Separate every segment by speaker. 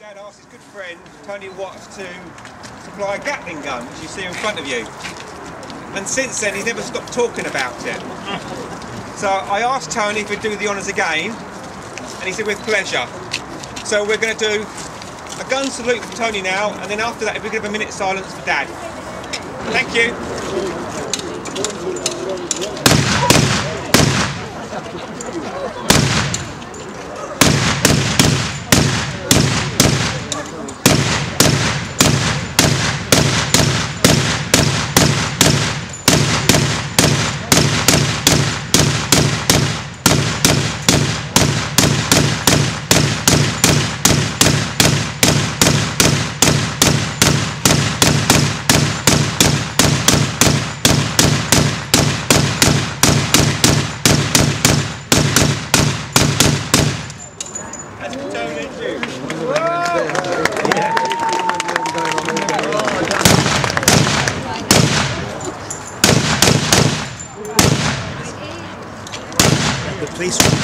Speaker 1: Dad asked his good friend Tony Watts to supply a Gatling gun, which you see in front of you. And since then he's never stopped talking about it. So I asked Tony if he'd do the honours again, and he said with pleasure. So we're going to do a gun salute for Tony now, and then after that if we could have a minute's silence for Dad. Thank you.
Speaker 2: The police were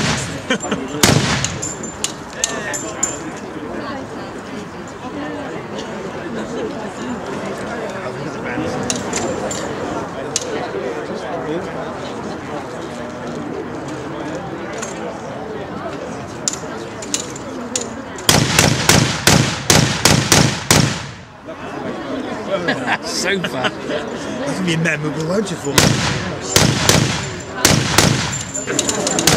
Speaker 3: Super.
Speaker 2: That can be memorable, won't you, for me?